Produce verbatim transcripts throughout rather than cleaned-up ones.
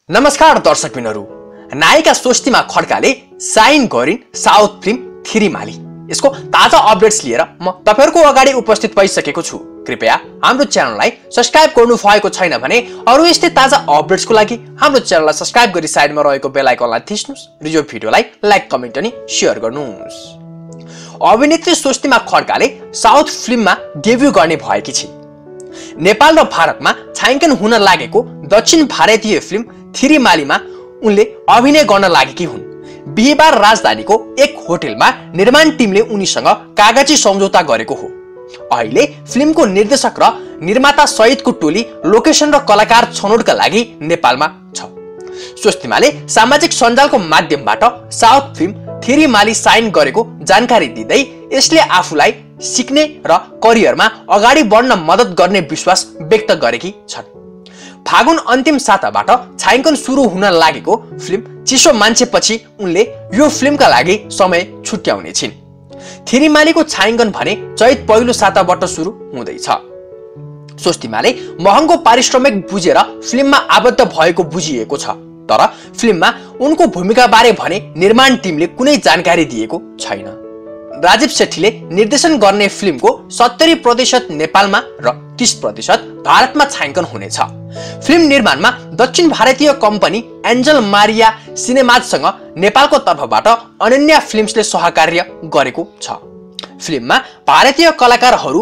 नमस्कार दर्शकबिनहरु, नायिका स्वस्तिमा खड्काले साइन गरिन् साउथ फिल्म थिरिमाली। यसको ताजा अपडेट्स लिएर म तपाईहरुको अगाडि उपस्थित भइसकेको छु। कृपया हाम्रो च्यानललाई सब्स्क्राइब गर्नु भएको छैन भने अरु यस्तै ताजा अपडेट्सको लागि हाम्रो च्यानललाई सब्स्क्राइब गरी साइडमा रहेको बेल आइकनलाई थिच्नुस् र यो भिडियोलाई लाइक कमेन्ट अनि शेयर गर्नुस्। अभिनेत्री स्वस्तिमा खड्काले साउथ फिल्ममा डेब्यु गर्ने भएकी छिन्। नेपाल र भारतमा छायाङ्कन हुन लागेको दक्षिण भारतीय फिल्म थिरिमालीमा उनले अभिनय गर्न लागेकी हुन्। बिहीबार राजधानीको एक होटलमा निर्माण टिमले उनीसँग कागजी सम्झौता गरेको हो। अहिले फिल्मको निर्देशक र निर्माता सहितको टोली लोकेसन र कलाकार छनौटका लागि नेपालमा छ। स्वस्तिमाले सामाजिक सञ्जालको माध्यमबाट साउथ फिल्म थिरिमाली साइन गरेको जानकारी दिँदै यसले आफूलाई सिक्ने र करियरमा अगाडि बढ्न मद्दत गर्ने विश्वास व्यक्त गरेकी छन्। फागुन अन्तिम साताबाट छायाङ्कन सुरु हुन लागेको फिल्म चिसो मान्छेपछि उनले यो फिल्मका लागि समय छुट्याउने छिन्। थिरिमालीको छायाङ्कन भने चैत पहिलो साताबाट सुरु हुँदैछ। स्वस्तिमाले महँगो पारिश्रमिक बुझेर फिल्ममा आबद्ध भएको बुझिएको छ, तर फिल्ममा उनको भूमिका बारे भने निर्माण टिमले कुनै जानकारी दिएको छैन। राजीव सेठीले निर्देशन गर्ने फिल्मको सत्तरी प्रतिशत नेपालमा र तीस प्रतिशत भारतमा छायाङ्कन हुनेछ। फिल्म निर्माणमा दक्षिण भारतीय कम्पनी एन्जल मारिया सिनेमाजसँग नेपालको तर्फबाट अनन्या फिल्म्सले सहकार्य गरेको छ। फिल्ममा भारतीय कलाकारहरू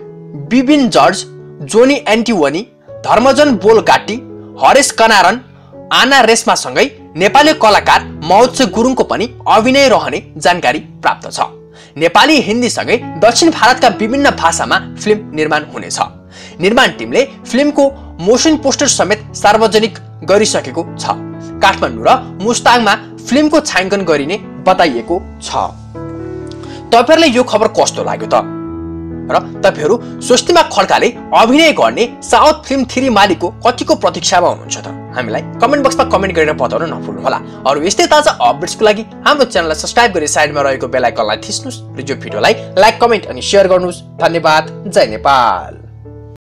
बिबिन जर्ज, जोनी एन्टिवनी, धर्मजन बोलगाटी, हरेश कनारन, आना रेशमासँगै नेपाली कलाकार महोत्सव गुरुङको पनि अभिनय रहने जानकारी प्राप्त छ। नेपाली हिन्दीसँगै दक्षिण भारतका विभिन्न भाषामा फिल्म निर्माण हुनेछ। निर्माण टिमले फिल्मको मोसन पोस्टर समेत सार्वजनिक गरिसकेको छ। काठमाडौँ र मुस्ताङमा फिल्मको छायाङ्कन गरिने बताइएको छ। तपाईहरुलाई यो खबर कस्तो लाग्यो त? र तपाईहरु स्वस्तिमा खड्काले अभिनय गर्ने साउथ फिल्म थिरिमालीको कतिको प्रतीक्षामा हुनुहुन्छ त? हामीलाई कमेन्ट बक्समा कमेन्ट गरेर बताउन नभुल्नु होला। अरु यस्तै ताजा अपडेट्सको लागि हाम्रो च्यानललाई सब्स्क्राइब गरी साइडमा रहेको बेल आइकनलाई थिच्नुस् र यो भिडियोलाई लाइक कमेन्ट अनि शेयर गर्नुस्। धन्यवाद। जय नेपाल।